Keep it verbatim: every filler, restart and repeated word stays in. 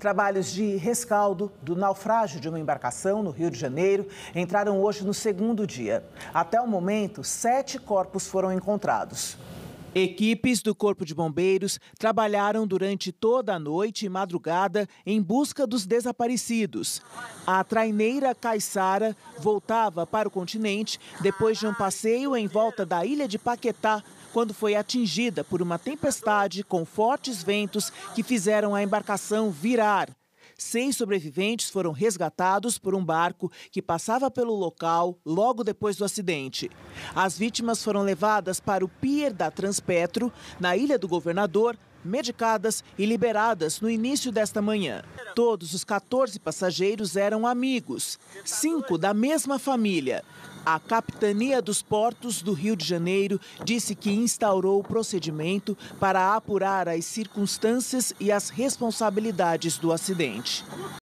Trabalhos de rescaldo do naufrágio de uma embarcação no Rio de Janeiro entraram hoje no segundo dia. Até o momento, sete corpos foram encontrados. Equipes do Corpo de Bombeiros trabalharam durante toda a noite e madrugada em busca dos desaparecidos. A traineira Caiçara voltava para o continente depois de um passeio em volta da ilha de Paquetá, quando foi atingida por uma tempestade com fortes ventos que fizeram a embarcação virar. Seis sobreviventes foram resgatados por um barco que passava pelo local logo depois do acidente. As vítimas foram levadas para o pier da Transpetro, na Ilha do Governador, medicadas e liberadas no início desta manhã. Todos os quatorze passageiros eram amigos, cinco da mesma família. A Capitania dos Portos do Rio de Janeiro disse que instaurou o procedimento para apurar as circunstâncias e as responsabilidades do acidente.